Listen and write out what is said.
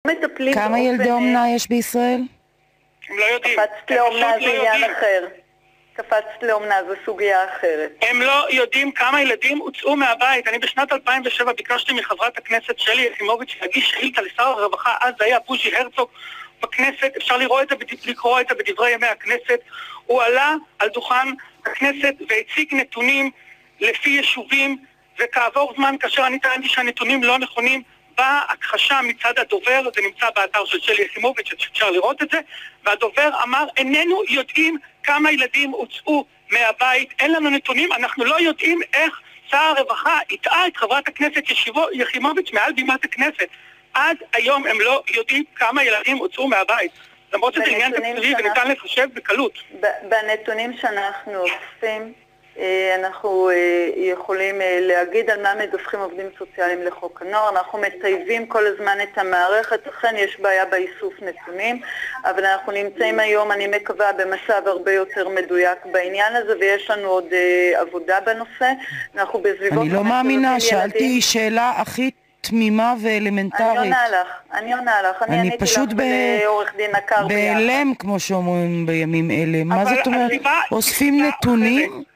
מטפלים כמה ילדי אומנה יש בישראל? הם לא יודעים. קפצת לאומנה זה עניין אחר. קפצת לאומנה זו סוגיה אחרת. הם לא יודעים כמה ילדים הוצאו מהבית. אני בשנת 2007 ביקשתי מחברת הכנסת שלי יחימוביץ' להגיש שאילתה לשר הרווחה, אז היה בוז'י הרצוג בכנסת, אפשר לקרוא את זה בדברי ימי הכנסת. הוא עלה על דוכן הכנסת והציג נתונים לפי יישובים, וכעבור זמן כאשר אני טענתי שהנתונים לא נכונים, באה הכחשה מצד הדובר, זה נמצא באתר של שלי יחימוביץ', אפשר לראות את זה, והדובר אמר, איננו יודעים כמה ילדים הוצאו מהבית, אין לנו נתונים, אנחנו לא יודעים איך שר הרווחה הטעה את חברת הכנסת יחימוביץ' מעל בימת הכנסת. עד היום הם לא יודעים כמה ילדים הוצאו מהבית, למרות שזה עניין תקציבי וניתן לחשב בקלות. בנתונים שאנחנו אוספים, אנחנו יכולים להגיד על מה מדווחים עובדים סוציאליים לחוק הנוער. אנחנו מטייבים כל הזמן את המערכת, אכן יש בעיה באיסוף נתונים, אבל אנחנו נמצאים היום, אני מקווה, במצב הרבה יותר מדויק בעניין הזה, ויש לנו עוד עבודה בנושא. אנחנו בסביבות... אני לא מאמינה, שאלתי שאלה הכי תמימה ואלמנטרית. אני עונה לך. אני פשוט בהלם, כמו שאומרים בימים אלה. מה זאת אומרת? אוספים נתונים?